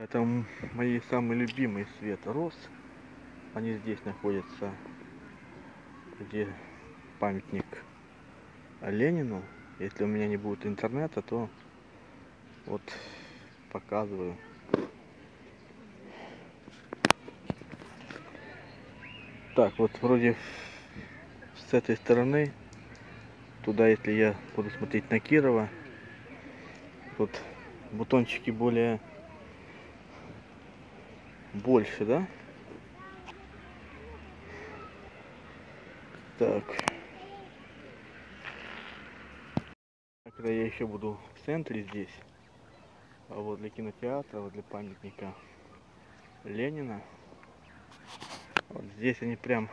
Это мои самые любимые цвет роз. Они здесь находятся, где памятник Ленину. Если у меня не будет интернета, то вот показываю. Так, вот вроде с этой стороны, туда, если я буду смотреть на Кирова, тут бутончики больше, да? Так. Когда я еще буду в центре здесь, возле кинотеатра, возле памятника Ленина, вот здесь они прям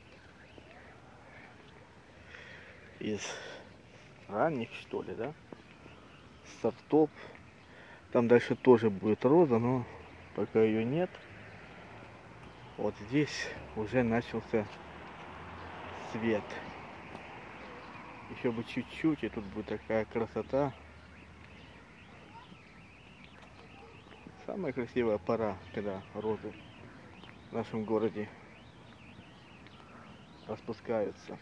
из ранних, что ли, да, сортов. Там дальше тоже будет роза, но пока ее нет. Вот здесь уже начался цвет. Еще бы чуть-чуть, и тут будет такая красота. Самая красивая пора, когда розы в нашем городе распускаются.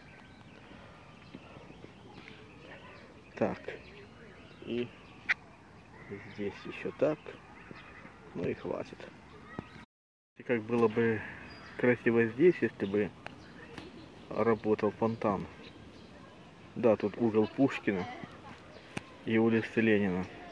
Так, и здесь еще так. Ну и хватит. И как было бы красиво здесь, если бы работал фонтан. Да, тут угол Пушкина и улицы Ленина.